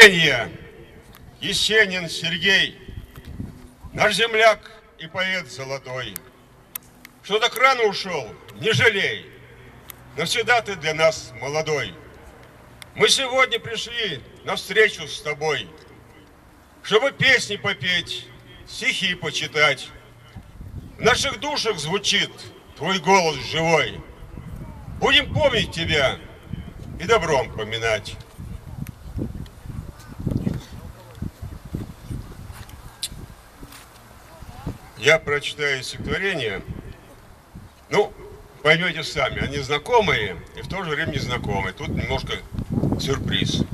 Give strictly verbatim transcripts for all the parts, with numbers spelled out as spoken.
Есенин Сергей, наш земляк и поэт золотой, что так рано ушел, не жалей, навсегда ты для нас молодой. Мы сегодня пришли на встречу с тобой, чтобы песни попеть, стихи почитать. В наших душах звучит твой голос живой. Будем помнить тебя и добром поминать. Я прочитаю стихотворение. Ну, поймете сами, они знакомые и в то же время незнакомые. Тут немножко сюрприз.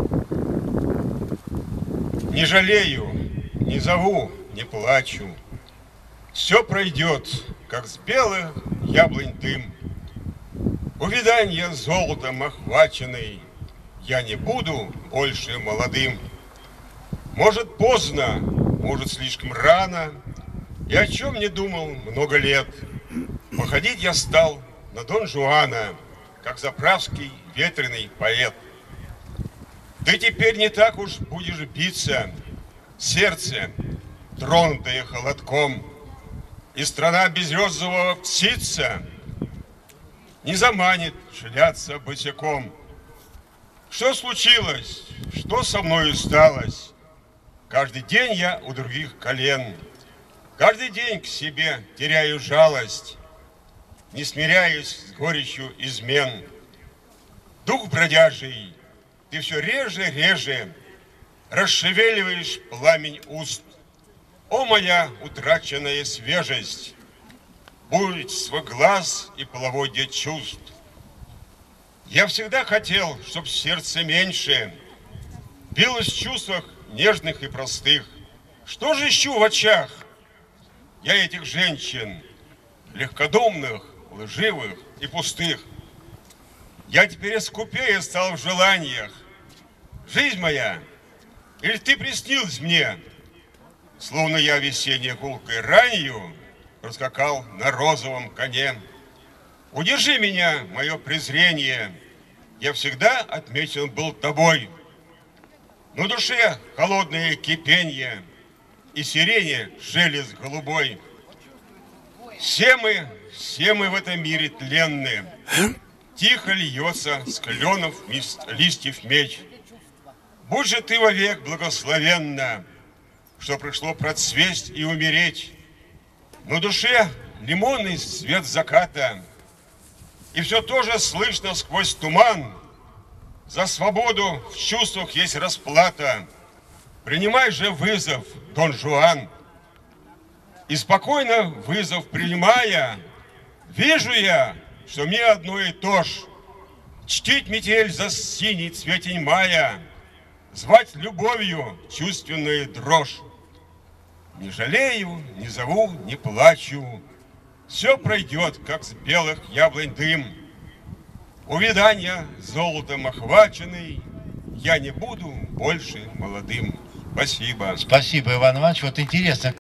Не жалею, не зову, не плачу. Все пройдет, как с белых яблонь дым. Увиданье золотом охваченный, я не буду больше молодым. Может, поздно, может, слишком рано, и о чем не думал много лет. Походить я стал на Дон Жуана, как заправский ветреный поэт. Ты теперь не так уж будешь биться, сердце, тронутое холодком, и страна безрезового птица не заманит шляться босиком. Что случилось? Что со мною сталось? Каждый день я у других колен, каждый день к себе теряю жалость, не смиряюсь с горечью измен. Дух бродяжий, ты все реже, реже расшевеливаешь пламень уст. О, моя утраченная свежесть, буйство глаз и половодье чувств. Я всегда хотел, чтоб сердце меньше билось в чувствах нежных и простых. Что же ищу в очах я этих женщин, легкодумных, лживых и пустых? Я теперь скупее стал в желаниях. Жизнь моя, или ты приснилась мне, словно я весенней гулкой ранью проскакал на розовом коне. Удержи меня, мое презрение, я всегда отмечен был тобой. На душе холодное кипенье и сирени шелест голубой. Все мы, все мы в этом мире тленны. Тихо льется с кленов листьев меч. Будь же ты вовек благословенна, что пришло процвесть и умереть. На душе лимонный свет заката, и все тоже слышно сквозь туман. За свободу в чувствах есть расплата. Принимай же вызов, Дон Жуан. И спокойно вызов принимая, вижу я, что мне одно и то ж. Чтить метель за синий цветень мая, звать любовью чувственную дрожь. Не жалею, не зову, не плачу, все пройдет, как с белых яблонь дым. Увиданья золотом охваченный, я не буду больше молодым. Спасибо. Спасибо, Иван Иванович. Вот интересно.